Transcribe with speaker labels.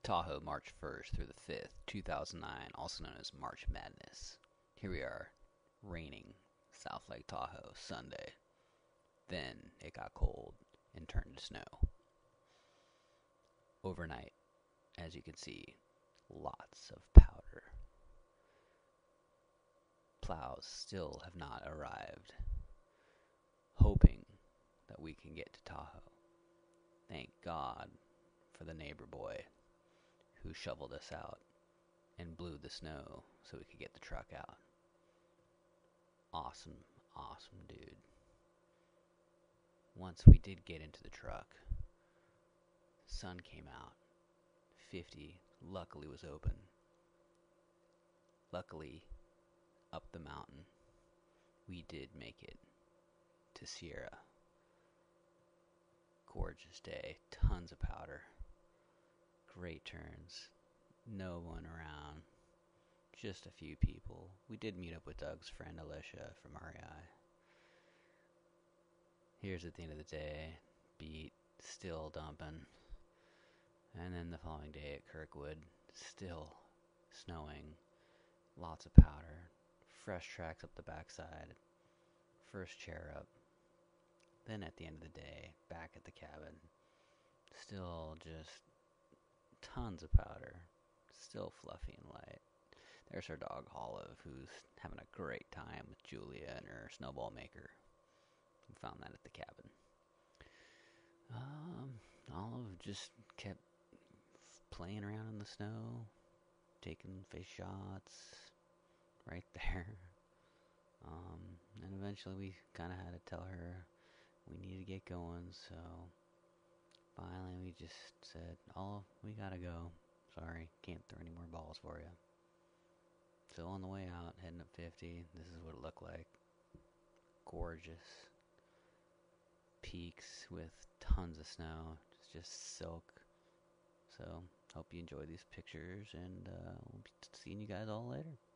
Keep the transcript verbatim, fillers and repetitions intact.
Speaker 1: Tahoe March first through the fifth, two thousand nine, also known as March Madness. Here we are, raining South Lake Tahoe Sunday. Then it got cold and turned to snow. Overnight, as you can see, lots of powder. Plows still have not arrived, hoping that we can get to Tahoe. Thank God for the neighbor boy who shoveled us out and blew the snow so we could get the truck out. Awesome, awesome dude. Once we did get into the truck, sun came out. fifty luckily was open. Luckily, up the mountain, we did make it to Sierra. Gorgeous day, tons of powder, great turns, no one around, just a few people. We did meet up with Doug's friend Alicia from R E I. Here's at the end of the day, beat, still dumping. And then the following day at Kirkwood, still snowing, lots of powder, fresh tracks up the backside, first chair up. Then at the end of the day, back at the cabin, still just tons of powder, still fluffy and light. There's our dog Olive, who's having a great time with Julia and her snowball maker. We found that at the cabin. Um, Olive just kept playing around in the snow, taking face shots right there. Um, and eventually we kind of had to tell her we need to get going, so finally we just said, Olive, we gotta go. Sorry, can't throw any more balls for you. So on the way out, heading up fifty, this is what it looked like. Gorgeous peaks with tons of snow. It's just silk. So, hope you enjoy these pictures, and uh, we'll be seeing you guys all later.